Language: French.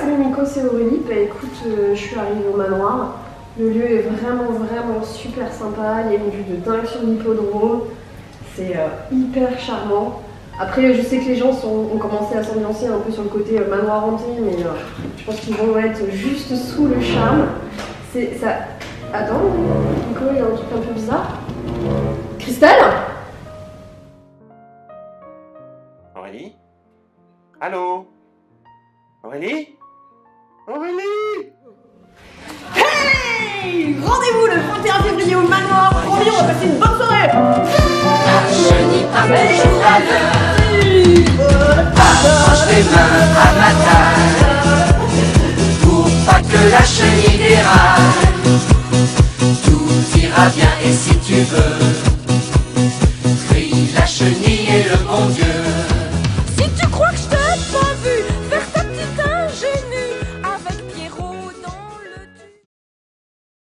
salut Nico, c'est Aurélie. Bah écoute, je suis arrivée au manoir. Le lieu est vraiment super sympa. Il y a une vue de dingue sur l'hippodrome. C'est hyper charmant. Après, je sais que les gens ont commencé à s'ambiancer un peu sur le côté manoir hanté, mais je pense qu'ils vont être juste sous le charme. C'est ça. Attends, Nico, il y a un truc un peu bizarre. Christelle ? Aurélie ? Allô ? Aurélie ? Aurélie ? Hey ! Rendez-vous le 21 février au manoir. Promis, on va passer une bonne soirée. Chenille par jour à l'heure, approche tes mains à ma taille, pour pas que la chenille déraille. Tout ira bien et si tu veux